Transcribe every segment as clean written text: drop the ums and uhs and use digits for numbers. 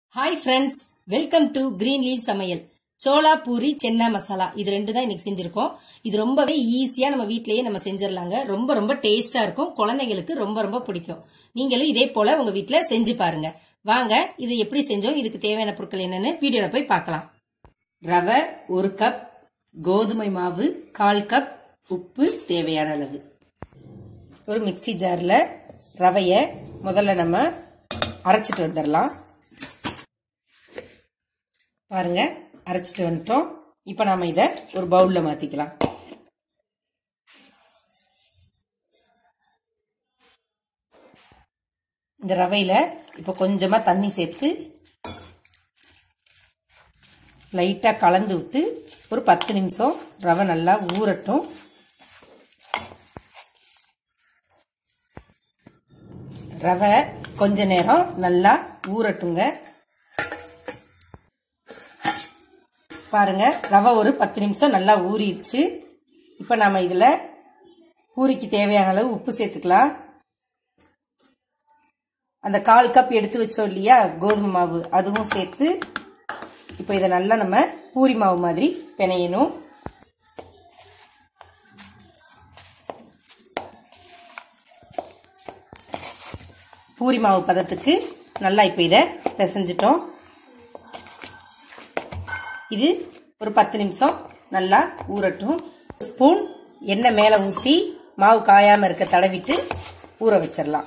Hi friends, welcome to green leaf சமையல். சோளா பூரி சென்னா மசாலா இது ரெண்டு தான் இன்னைக்கு செஞ்சிருக்கோம். இது ரொம்பவே ஈஸியா நம்ம வீட்லயே நம்ம செஞ்சிடலாங்க. ரொம்ப ரொம்ப டேஸ்டா இருக்கும். குழந்தைங்களுக்கு ரொம்ப ரொம்ப பிடிக்கும். நீங்களும் இதே போல உங்க வீட்ல செஞ்சு பாருங்க. வாங்க இது எப்படி செஞ்சோம், இதுக்கு தேவையான பொருட்கள் என்னன்னு வீடியோல போய் பார்க்கலாம். ரவை 1 கப், கோதுமை மாவு 1/4 கப், உப்பு தேவையான அளவு. ஒரு மிக்ஸி ஜார்ல ரவைய முதல்ல நம்ம அரைச்சிட்டு வந்துடலாம். பாருங்க, அரைச்சிட்டு வந்துட்டோம். இப்ப நாம இத ஒரு பவுல்ல மாத்திக்கலாம். இந்த ரவையில இப்ப கொஞ்சமா தண்ணி சேர்த்து லைட்டா கலந்து விட்டு ஒரு 10 நிமிஷம் ரவை நல்லா ஊறட்டும். ரவை கொஞ்ச நேரம் நல்லா ஊறட்டுங்க. பாருங்க, ரவை ஒரு 10 நிமிஷம் நல்லா ஊறிடுச்சு. இப்ப நாம இதுல பூரிக்கு தேவையான அளவு உப்பு சேர்த்துக்கலாம். அந்த 1/4 கப் எடுத்து வச்சோம் இல்லையா கோதுமை மாவு, அதுவும் சேர்த்து இப்ப இதை நல்லா நம்ம பூரி மாவு மாதிரி பிணையணும். பூரி மாவு பதத்துக்கு நல்லா இப்ப இதை பிசைஞ்சிட்டோம். இது ஒரு 10 நிமிஷம் நல்லா ஊறட்டும். ஸ்பூன் எண்ணெய் மேல ஊற்றி மாவு காயாம இருக்க தடவிட்டு ஊற வச்சிடலாம்.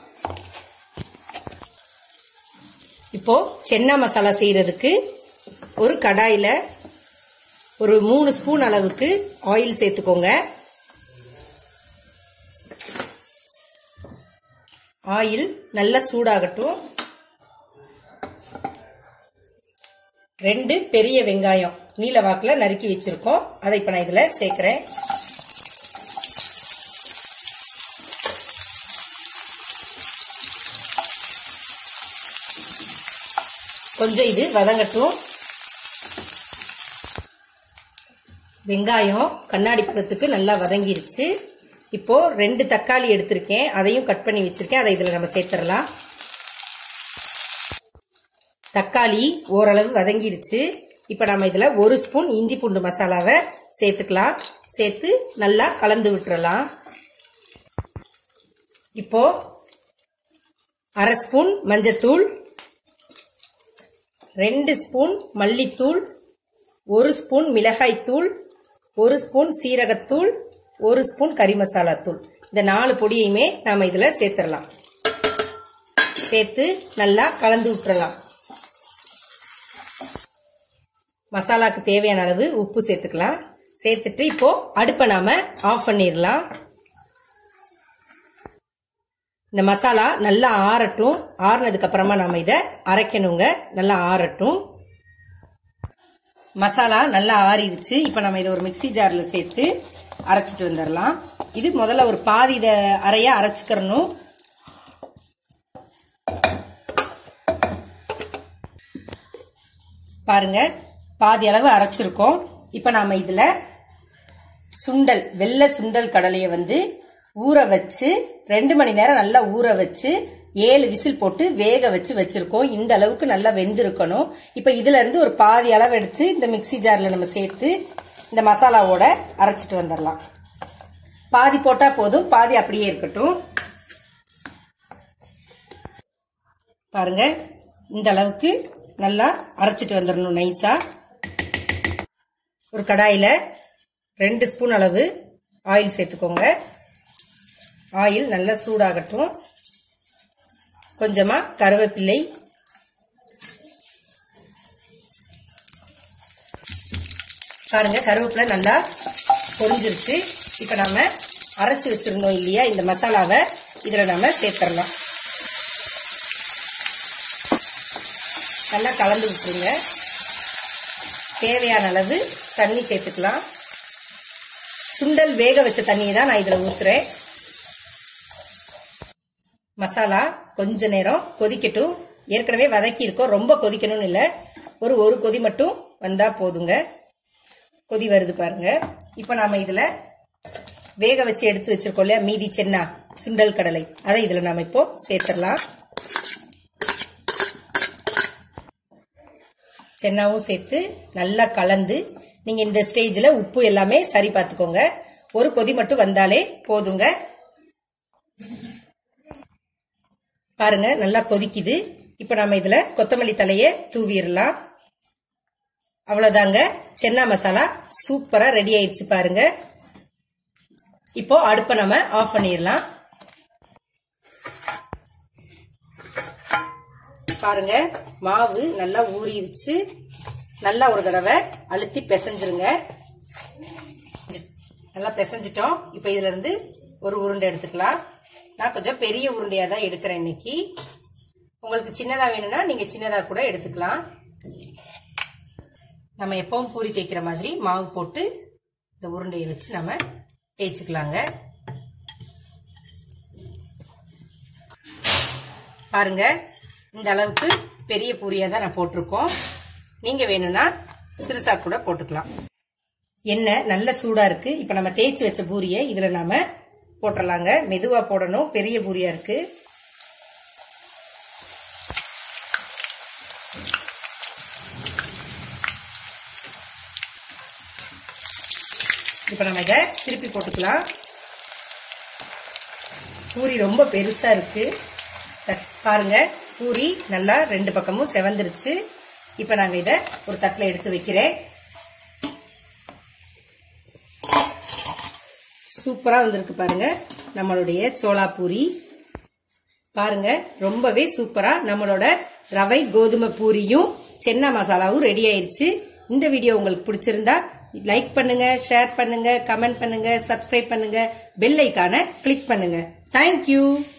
இப்போ சென்னா மசாலா செய்யறதுக்கு ஒரு கடாயில ஒரு 3 ஸ்பூன் அளவுக்கு ஆயில் சேர்த்துக்கோங்க. ஆயில் நல்லா சூடாகட்டும். 2 பெரிய வெங்காயம் நீல வாக்குல நறுக்கி வச்சிருக்கோம். அதை இப்ப நான் இதுல சேர்க்கிறேன். கொஞ்சம் இது வதங்கட்டும். வெங்காயம் கண்ணாடி பதத்துக்கு நல்லா வதங்கிருச்சு. இப்போ 2 தக்காளி எடுத்திருக்கேன், அதையும் கட் பண்ணி வச்சிருக்கேன். அதை இதுல நம்ம சேர்த்துடலாம். தக்காளி ஓரளவு வதங்கிருச்சு. இப்ப நம்ம இதுல 1 ஸ்பூன் இஞ்சி பூண்டு மசாலாவை சேர்த்துக்கலாம். சேர்த்து நல்லா கலந்து விட்டுறலாம். இப்போ 1/2 ஸ்பூன் மஞ்சத்தூள், 2 ஸ்பூன் மல்லித்தூள், 1 ஸ்பூன் மிளகாய் தூள், 1 ஸ்பூன் சீரகத்தூள், 1 ஸ்பூன் கறி மசாலா தூள். இந்த 4 பொடியுமே நாம இதுல சேர்த்துடலாம். சேர்த்து நல்லா கலந்து விட்டுறலாம். மசாலாக்கு தேவையான அளவு உப்பு சேர்த்துக்கலாம். சேர்த்துட்டு இப்போ அடுப்பை நாம ஆஃப் பண்ணிடலாம். இந்த மசாலா நல்லா ஆறட்டும். ஆறுனதுக்கு அப்புறமா நாம இத அரைக்கணுங்க. நல்லா ஆறட்டும். மசாலா நல்லா ஆறிடுச்சு. இப்ப நம்ம இதை ஒரு மிக்ஸி ஜார்ல சேர்த்து அரைச்சிட்டு வந்துடலாம். இது முதல்ல ஒரு பாதி இத அரையா அரைச்சுக்கறணும். பாருங்க, பாதி அளவு அரைச்சிருக்கோம். இப்ப நாம இதுல சுண்டல், வெள்ளை சுண்டல் கடலையை ஊற வச்சு 2 மணி நேரம் நல்லா ஊற வச்சு 7 விசில் போட்டு வேக வச்சு வச்சிருக்கோம். இந்த அளவுக்கு நல்லா வெந்திருக்கணும். இப்ப இதுல இருந்து ஒரு பாதி அளவு எடுத்து இந்த மிக்ஸி ஜார்ல நம்ம சேர்த்து இந்த மசாலாவோட அரைச்சிட்டு வந்துடலாம். பாதி போட்டா போதும், பாதி அப்படியே இருக்கட்டும். பாருங்க, இந்த அளவுக்கு நல்லா அரைச்சிட்டு வந்துடணும் நைஸா. ஒரு கடாயில 2 ஸ்பூன் அளவு ஆயில் சேர்த்துக்கோங்க. ஆயில் நல்லா சூடாகட்டும். கொஞ்சமா கருவேப்பிலை, பாருங்க கருவேப்பிலை நல்லா பொரிஞ்சிருச்சு. இப்ப நாம அரைச்சு வச்சிருந்தோம் இல்லையா இந்த மசாலாவை இதுல நாம சேர்த்துடலாம். நல்லா கலந்து விட்டுருங்க. தேவையான அளவு தண்ணி சேர்த்துக்கலாம். சுண்டல் வேக வச்ச தண்ணியை தான் நான் இதுல ஊத்துறேன். மசாலா கொஞ்ச நேரம் கொதிக்கட்டும். ஏற்கனவே வதக்கி இருக்கோம், ரொம்ப கொதிக்கணும்னு இல்ல, ஒரு கொதி மட்டும் வந்தா போதுங்க. கொதி வருது பாருங்க. இப்ப நாம இதுல வேக வச்சு எடுத்து வச்சிருக்கோம் இல்லையா மீதி சென்னா சுண்டல் கடலை, அதை இதுல நாம இப்போ சேர்த்துடலாம். சென்னாவும் சேர்த்து நல்லா கலந்து நீங்க இந்த ஸ்டேஜ்ல உப்பு எல்லாமே சரி பார்த்துக்கோங்க. ஒரு கொதி மட்டும் வந்தாலே போதுங்க. பாருங்க நல்லா கொதிக்குது. இப்ப நம்ம இதுல கொத்தமல்லி தலையை தூவிடலாம். அவ்வளவுதாங்க, சென்னா மசாலா சூப்பரா ரெடி ஆயிடுச்சு பாருங்க. இப்போ அடுப்பை நம்ம ஆஃப் பண்ணிடலாம். பாருங்க மாவு நல்லா ஊறிடுச்சு. நல்லா ஒரு தடவை அழுத்தி பிசைஞ்சிருங்க. நல்லா பிசைஞ்சிட்டோம். இப்ப இதுல இருந்து ஒரு உருண்டை எடுத்துக்கலாம். நான் கொஞ்சம் பெரிய உருண்டையா தான் எடுக்கிறேன் இன்னைக்கு. உங்களுக்கு சின்னதா வேணும்னா நீங்க சின்னதா கூட எடுத்துக்கலாம். நம்ம எப்பவும் பூரி தேய்க்கிற மாதிரி மாவு போட்டு இந்த உருண்டையை வச்சு நம்ம தேய்ச்சிக்கலாங்க. பாருங்க இந்த அளவுக்கு பெரிய பூரியா தான் நான் போட்டிருக்கோம். நீங்க வேணும்னா சிறுசா கூட போட்டுக்கலாம். எண்ணெய் நல்ல சூடா இருக்கு. இப்ப நம்ம தேய்ச்சி வச்ச பூரியை இதுல நாம போட்டுடலாங்க. மெதுவா போடணும், பெரிய பூரியா இருக்கு. இப்ப நம்ம இதை திருப்பி போட்டுக்கலாம். பூரி ரொம்ப பெருசா இருக்கு பாருங்க. பூரி நல்லா ரெண்டு பக்கமும் செவந்துருச்சு. இப்ப நாங்க இத ஒரு தட்டுல எடுத்து வைக்கிறேன். சூப்பரா வந்திருக்கு பாருங்க நம்மளுடைய சோளா பூரி. பாருங்க ரொம்பவே சூப்பரா நம்மளோட ரவை கோதுமை பூரியும் சென்னா மசாலாவும் ரெடி ஆயிருச்சு. இந்த வீடியோ உங்களுக்கு பிடிச்சிருந்தா லைக் பண்ணுங்க, ஷேர் பண்ணுங்க, கமெண்ட் பண்ணுங்க, சப்ஸ்கிரைப் பண்ணுங்க, பெல் ஐகானை கிளிக் பண்ணுங்க. தேங்க்யூ.